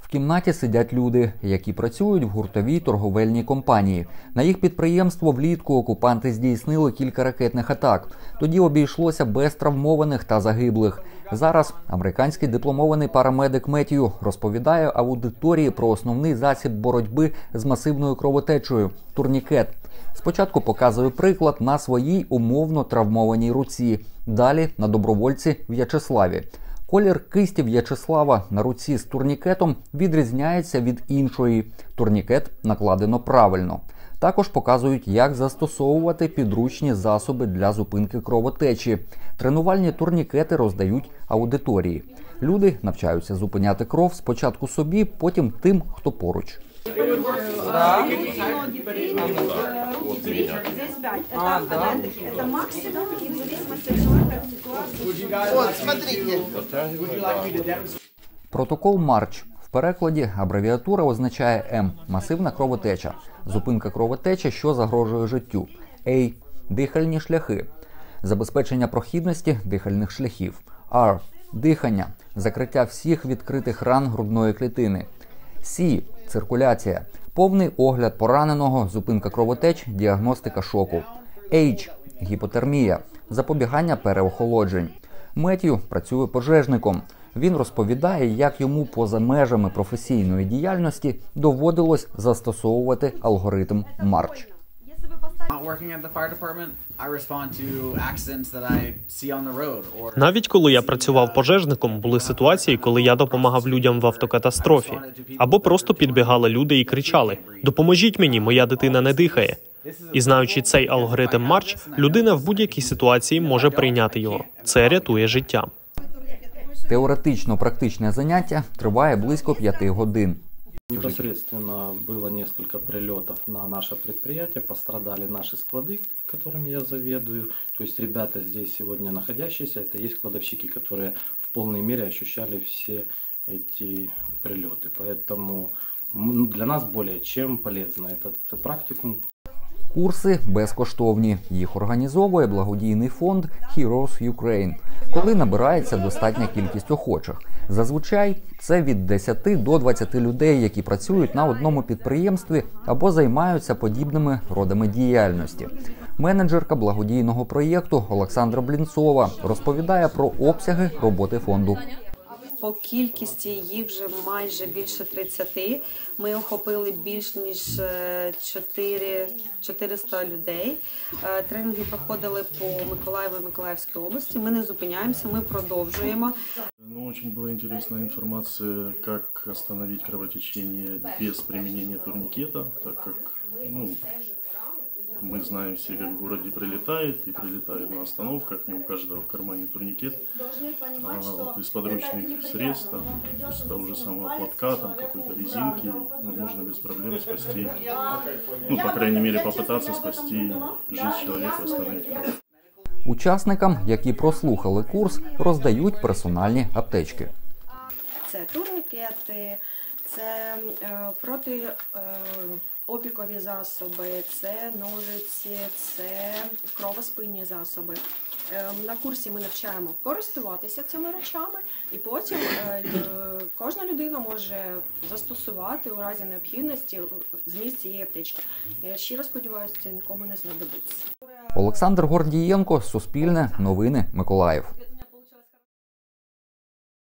В кімнаті сидять люди, які працюють в гуртовій торговельній компанії. На їх підприємство влітку окупанти здійснили кілька ракетних атак. Тоді обійшлося без травмованих та загиблих. Зараз американський дипломований парамедик Меттью розповідає аудиторії про основний засіб боротьби з масивною кровотечею – турнікет. Спочатку показує приклад на своїй умовно травмованій руці, далі на добровольці В'ячеславі. Колір кисті В'ячеслава на руці з турнікетом відрізняється від іншої. Турнікет накладено правильно. Також показують, як застосовувати підручні засоби для зупинки кровотечі. Тренувальні турнікети роздають аудиторії. Люди навчаються зупиняти кров спочатку собі, потім тим, хто поруч. Протокол Марч. В перекладі абревіатура означає М – масивна кровотеча, зупинка кровотечі, що загрожує життю. А – дихальні шляхи, забезпечення прохідності дихальних шляхів. Р – дихання, закриття всіх відкритих ран грудної клітини. С – циркуляція, повний огляд пораненого, зупинка кровотеч, діагностика шоку. H – гіпотермія, запобігання переохолоджень. Меттью працює пожежником. Він розповідає, як йому поза межами професійної діяльності доводилось застосовувати алгоритм Марч. Навіть коли я працював пожежником, були ситуації, коли я допомагав людям в автокатастрофі. Або просто підбігали люди і кричали: «Допоможіть мені, моя дитина не дихає». І знаючи цей алгоритм Марч, людина в будь-якій ситуації може прийняти його. Це рятує життя. Теоретично-практичне заняття триває близько 5 годин. Непосредственно было несколько прилетов на наше предприятие, пострадали наши склады, которыми я заведую. То есть ребята здесь сегодня находящиеся, это есть кладовщики, которые в полной мере ощущали все эти прилеты. Поэтому для нас более чем полезно этот практикум. Курси безкоштовні. Їх організовує благодійний фонд Heroes Ukraine, коли набирається достатня кількість охочих. Зазвичай це від 10 до 20 людей, які працюють на одному підприємстві або займаються подібними родами діяльності. Менеджерка благодійного проєкту Олександра Блінцова розповідає про обсяги роботи фонду. По кількості їх вже майже більше 30. Ми охопили більш ніж 400 людей. Тренінги проходили по Миколаєву і Миколаївській області. Ми не зупиняємося, ми продовжуємо. Очень была интересная информация, как остановить кровотечение без применения турникета, так как мы знаем все, как в городе прилетает, и прилетает на остановках, не у каждого в кармане турникет. Из подручных средств, из того же самого платка, какой-то резинки, можно без проблем спасти, по крайней мере, попытаться спасти жизнь человека, остановить кровь. Учасникам, які прослухали курс, роздають персональні аптечки. Це турнікети, це протиопікові засоби, це ножиці, це кровоспинні засоби. На курсі ми навчаємо користуватися цими речами, і потім кожна людина може застосувати у разі необхідності зміст цієї аптечки. Я щиро сподіваюся, це нікому не знадобиться. Олександр Гордієнко, Суспільне, Новини, Миколаїв.